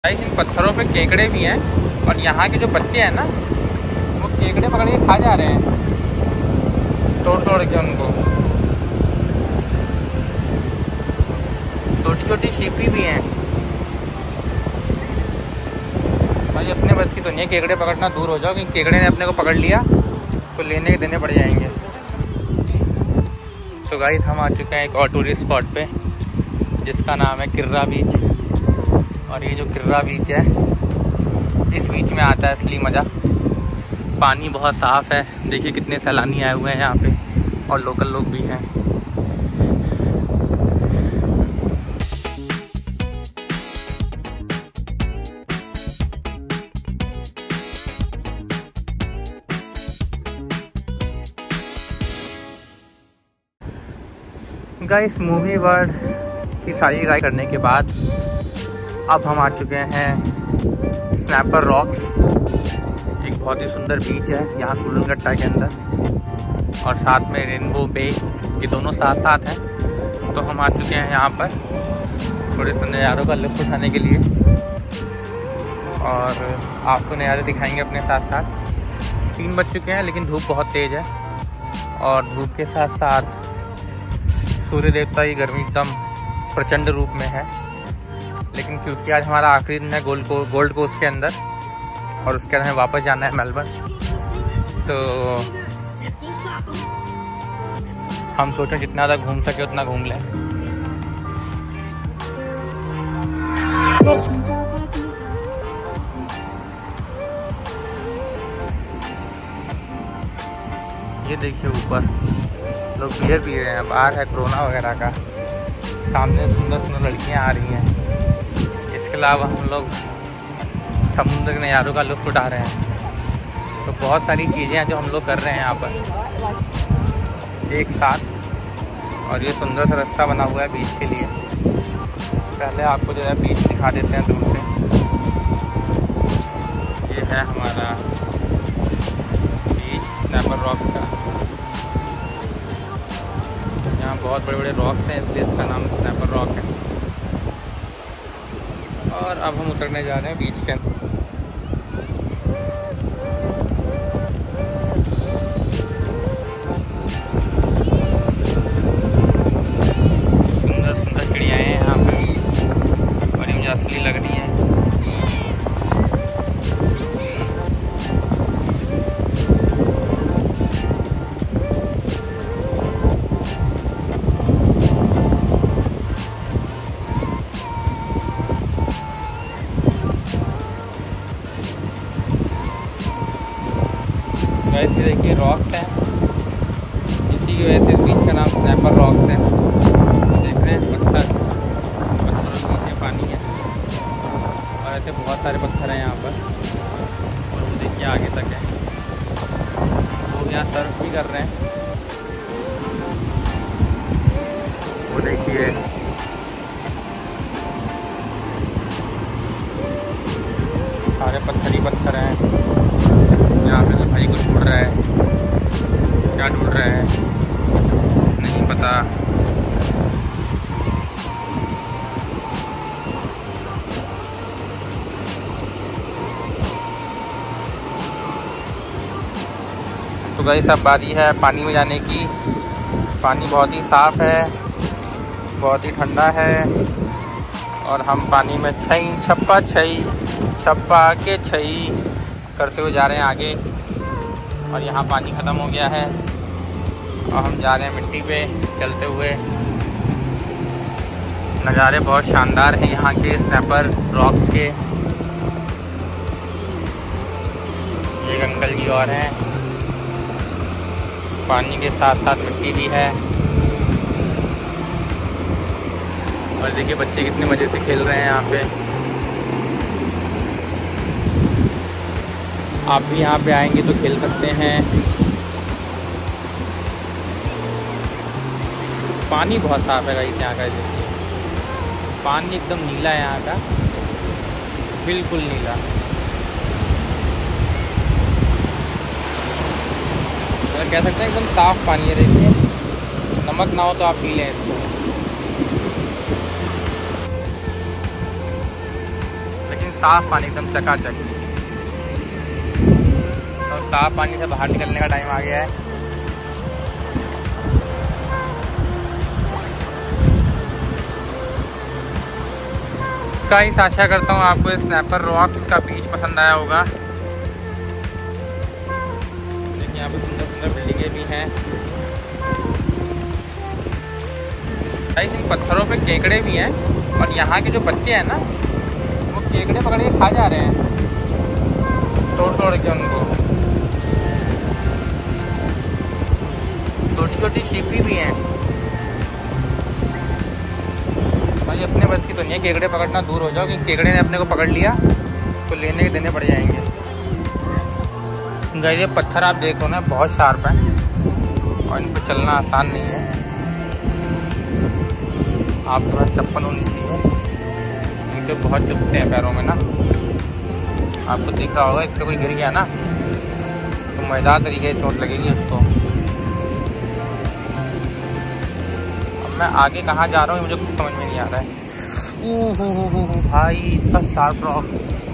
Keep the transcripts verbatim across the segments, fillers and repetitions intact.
इन पत्थरों पे केकड़े भी हैं और यहाँ के जो बच्चे हैं ना वो केकड़े पकड़ के खा जा रहे हैं तोड़ तोड़ के उनको। छोटी छोटी सीपी भी हैं भाई, अपने बस की तो नहीं है केकड़े पकड़ना, दूर हो जाओ, क्योंकि केकड़े ने अपने को पकड़ लिया तो लेने के देने पड़ जाएंगे। तो गाइस हम आ चुके हैं एक और टूरिस्ट स्पॉट पे जिसका नाम है किर्रा बीच। और ये जो किर्रा बीच है, इस बीच में आता है असली मज़ा। पानी बहुत साफ़ है, देखिए कितने सैलानी आए हुए हैं यहाँ पे और लोकल लोग भी हैं। गाइस मूवी वर्ल्ड की सारी राइड करने के बाद अब हम आ चुके हैं स्नैपर रॉक्स। एक बहुत ही सुंदर बीच है यहाँ कुल्लूगट्टा के अंदर और साथ में रेनबो बे, ये दोनों साथ साथ हैं। तो हम आ चुके हैं यहाँ पर थोड़े से नज़ारों का लुत्फ़ उठाने के लिए और आपको नज़ारे दिखाएंगे अपने साथ साथ। तीन बज चुके हैं लेकिन धूप बहुत तेज़ है और धूप के साथ साथ सूर्य देवता की गर्मी एकदम प्रचंड रूप में है। लेकिन क्योंकि आज हमारा आखिरी दिन है गोल्ड को गोल्ड कोस्ट के अंदर और उसके बाद हमें वापस जाना है मेलबर्न, तो हम सोचें जितना ज़्यादा घूम सके उतना घूम लें। ये देखिए ऊपर लोग बियर पी रहे हैं, बाहर है कोरोना वगैरह का, सामने सुंदर सुंदर लड़कियां आ रही हैं। इसके अलावा हम लोग समुद्र के नज़ारों का लुत्फ़ उठा रहे हैं। तो बहुत सारी चीज़ें हैं जो हम लोग कर रहे हैं यहाँ पर एक साथ। और ये सुंदर सा रास्ता बना हुआ है बीच के लिए। पहले आपको जो है बीच दिखा देते हैं दूर से। ये है हमारा बीच स्नैपर रॉक्स का। यहाँ बहुत बड़े बड़े रॉक्स हैं इसलिए इसका नाम स्नैपर रॉक है। और अब हम उतरने जा रहे हैं बीच के अंदर। सुंदर सुंदर चिड़ियाँ हैं यहाँ पे और ये मुझे असली लग रही हैं। वैसे देखिए रॉक्स हैं, इसी की वजह से बीच का नाम स्नैपर रॉक्स है। देख रहे हैं पत्थर, पत्थरों के नीचे पानी है और ऐसे बहुत सारे पत्थर हैं यहाँ पर। और वो देखिए आगे तक है, लोग यहाँ सर्फ भी कर रहे हैं। वो देखिए सारे पत्थर ही पत्थर हैं। यहाँ पे तो भाई कुछ उड़ रहा है, क्या ढूंढ रहा है नहीं पता। तो गाइस अब बारी है पानी में जाने की। पानी बहुत ही साफ़ है, बहुत ही ठंडा है और हम पानी में छई छप्पा छई छप्पा के छई करते हुए जा रहे हैं आगे। और यहाँ पानी ख़त्म हो गया है और हम जा रहे हैं मिट्टी पे चलते हुए। नज़ारे बहुत शानदार हैं यहाँ के स्नैपर रॉक्स के। ये अंकल जी और हैं, पानी के साथ साथ मिट्टी भी है। और देखिए बच्चे कितने मज़े से खेल रहे हैं यहाँ पे। आप भी यहाँ पे आएंगे तो खेल सकते हैं। पानी बहुत साफ़ है गाइस यहाँ का। देखिए पानी एकदम नीला है यहाँ का, बिल्कुल नीला। कह सकते हैं एकदम साफ़ पानी है। देखिए नमक ना हो तो आप पी लें इसको। साफ पानी एकदम चकाचक। तो साफ पानी से बाहर निकलने का टाइम आ गया है। गाइस आशा करता हूँ आपको स्नैपर रॉक्स का बीच पसंद आया होगा। देखिए यहाँ पे सुंदर सुंदर बिल्डिंगें भी हैं। गाइस इन पत्थरों पे केकड़े भी हैं और यहाँ के जो बच्चे हैं ना वो केकड़े पकड़ के खा जा रहे हैं तोड़ तोड़ के उनको। छोटी छोटी शिपी भी हैं भाई, अपने बस की तो नहीं है केकड़े पकड़ना, दूर हो जाओ क्योंकि केकड़े ने अपने को पकड़ लिया तो लेने के देने पड़ जाएंगे। गाइस ये पत्थर आप देखो ना बहुत शार्प है और इन पर चलना आसान नहीं है। आप थोड़ा चप्पल होनी चाहिए, इनके बहुत चुभते हैं पैरों में ना। आपको दिख रहा होगा इसका कोई गिर गया ना तो मजेदार तरीके से चोट लगेगी उसको। अब मैं आगे कहाँ जा रहा हूँ मुझे कुछ समझ में नहीं आ रहा है। ओह हो हो हो भाई इतना शार्प रॉक।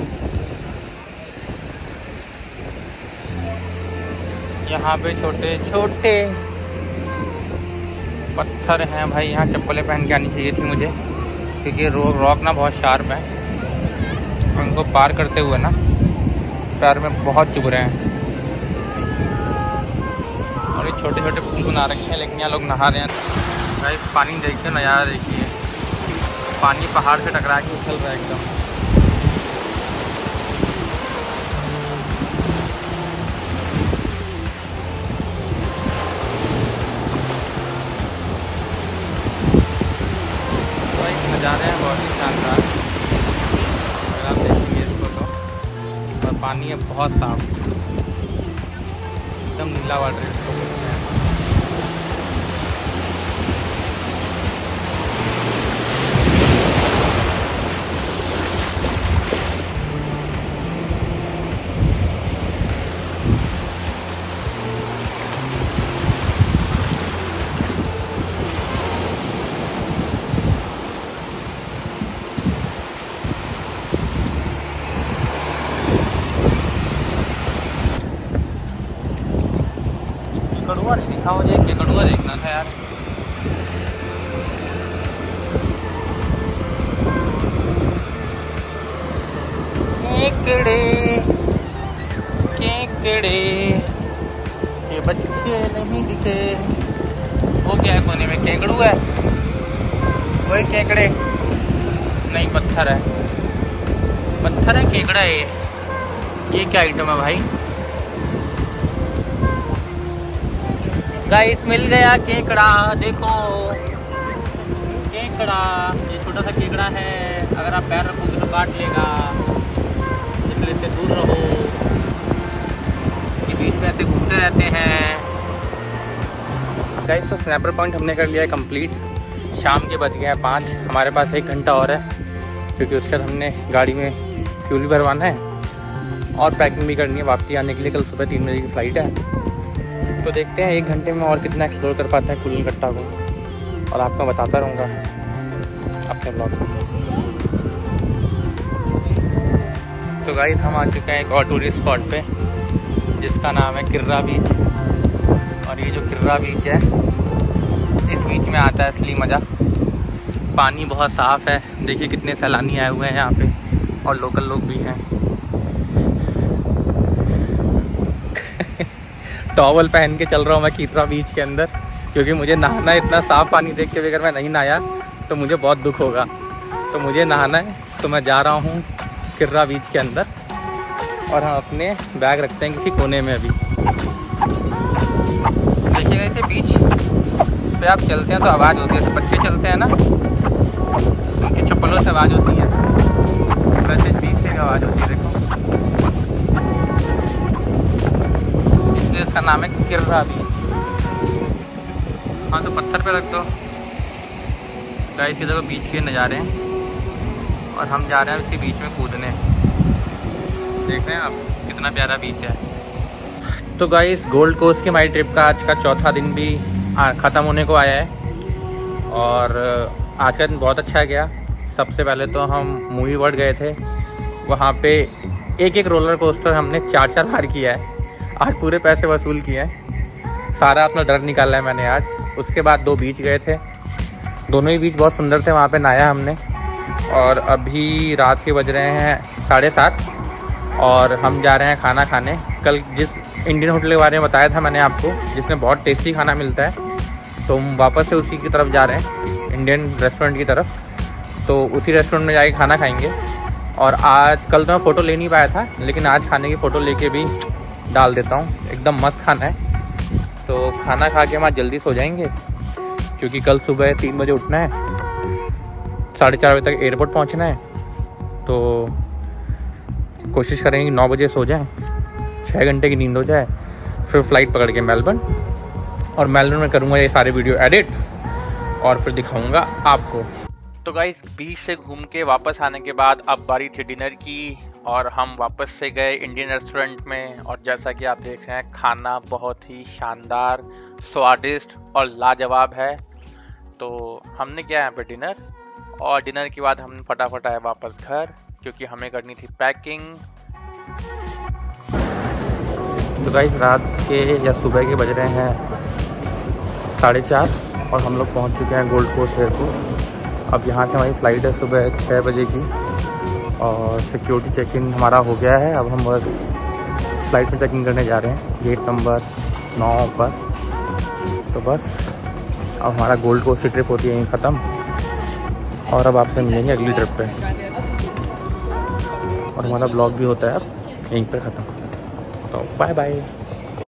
यहाँ पे छोटे छोटे पत्थर हैं भाई, यहाँ चप्पलें पहन के आनी चाहिए थी मुझे क्योंकि रो रॉक ना बहुत शार्प है। उनको पार करते हुए ना पैर में बहुत चुभ रहे हैं और ये छोटे छोटे पुल बना रखे हैं लेकिन यहाँ लोग नहा रहे हैं। भाई पानी देखिए, नज़ारा देखिए, पानी पहाड़ से टकरा के उछल रहा है एकदम। नज़ारे हैं बहुत ही शानदार अगर आप देखेंगे इसको तो। और पानी है बहुत साफ, एकदम नीला वाटर इसको बोलते हैं। केकड़ुआ नहीं दिखा मुझे, केकड़ुआ देखना था यार। केकड़े केकड़े के बच्चे नहीं दिखे। वो क्या है कोने में, केकड़ू है? वही केकड़े नहीं, पत्थर है, पत्थर है, केकड़ा है। ये क्या आइटम है भाई? गाइस मिल गया केकड़ा, देखो केकड़ा, ये छोटा सा केकड़ा है। अगर आप पैर रखोगे तो काट लेगा, इसलिए इससे दूर रहो। ये बीच में ऐसे घूमते रहते हैं। गाइस तो स्नैपर पॉइंट हमने कर लिया है कंप्लीट। शाम के बज गए हैं पाँच, हमारे पास एक घंटा और है क्योंकि उसके बाद हमने गाड़ी में फ्यूल भी भरवाना है और पैकिंग भी करनी है वापसी आने के लिए। कल सुबह तीन बजे की फ़्लाइट है तो देखते हैं एक घंटे में और कितना एक्सप्लोर कर पाते हैं कुल्लू कट्टा को, और आपको बताता रहूँगा अपने ब्लॉग में। तो गाइस हम आ चुके हैं एक और टूरिस्ट स्पॉट पे जिसका नाम है किर्रा बीच। और ये जो किर्रा बीच है इस बीच में आता है असली मज़ा। पानी बहुत साफ़ है, देखिए कितने सैलानी आए हुए हैं यहाँ पे और लोकल लोग भी हैं। टॉवल पहन के चल रहा हूँ मैं किर्रा बीच के अंदर क्योंकि मुझे नहाना है। इतना साफ़ पानी देख के भी अगर मैं नहीं नहाया तो मुझे बहुत दुख होगा। तो मुझे नहाना है तो मैं जा रहा हूँ किर्रा बीच के अंदर और हम अपने बैग रखते हैं किसी कोने में। अभी देखिएगा इसे बीच पे आप चलते हैं तो आवाज़ होती है, बच्चे चलते हैं ना उनकी चप्पलों से आवाज़ होती है, वैसे बीच से भी आवाज़ होती है। देखो इसलिए इसका नाम है किर्रा बीच। हाँ तो पत्थर पे रख दो। गाइस इधर बीच के नज़ारे हैं और हम जा रहे हैं इसी बीच में कूदने। देख रहे हैं आप कितना प्यारा बीच है। तो गाइस गोल्ड कोस्ट की हमारी ट्रिप का आज का चौथा दिन भी ख़त्म होने को आया है और आज का दिन बहुत अच्छा गया। सबसे पहले तो हम मूवी वर्ल्ड गए थे वहाँ पे एक एक रोलर कोस्टर हमने चार चार बार किया है। आज पूरे पैसे वसूल किए हैं, सारा अपना डर निकाला है मैंने आज। उसके बाद दो बीच गए थे, दोनों ही बीच बहुत सुंदर थे, वहाँ पे नहाया हमने। और अभी रात के बज रहे हैं साढ़े सात और हम जा रहे हैं खाना खाने। कल जिस इंडियन होटल के बारे में बताया था मैंने आपको, जिसमें बहुत टेस्टी खाना मिलता है, तो हम वापस से उसी की तरफ जा रहे हैं, इंडियन रेस्टोरेंट की तरफ। तो उसी रेस्टोरेंट में जाके खाना खाएंगे। और आज कल तो मैं फ़ोटो ले नहीं पाया था, लेकिन आज खाने की फ़ोटो लेके भी डाल देता हूँ। एकदम मस्त खाना है। तो खाना खा के हम आज जल्दी सो जाएंगे, क्योंकि कल सुबह तीन बजे उठना है, साढ़े चार बजे तक एयरपोर्ट पहुँचना है। तो कोशिश करेंगे नौ बजे सो जाएं, छः घंटे की नींद हो जाए, फिर फ़्लाइट पकड़ के मेलबर्न। और मेलबर्न में करूँगा ये सारे वीडियो एडिट और फिर दिखाऊँगा आपको। तो गाइस बीच से घूम के वापस आने के बाद अब बारी थी डिनर की, और हम वापस से गए इंडियन रेस्टोरेंट में। और जैसा कि आप देख रहे हैं, खाना बहुत ही शानदार, स्वादिष्ट और लाजवाब है। तो हमने किया यहाँ पे डिनर, और डिनर के बाद हम फटाफट आए वापस घर, क्योंकि हमें करनी थी पैकिंग। तो गाइस रात के या सुबह के बज रहे हैं साढ़े चार और हम लोग पहुँच चुके हैं गोल्ड कोस्ट एयरपोर्ट। अब यहाँ से हमारी फ़्लाइट है सुबह छः बजे की, और सिक्योरिटी चेक इन हमारा हो गया है। अब हम बस फ़्लाइट में चेक इन करने जा रहे हैं, गेट नंबर नौ पर। तो बस अब हमारा गोल्ड कोस्ट की ट्रिप होती है यहीं ख़त्म, और अब आपसे मिलेंगे अगली ट्रिप पे, और हमारा ब्लॉग भी होता है अब यहीं पर ख़त्म। तो बाय बाय।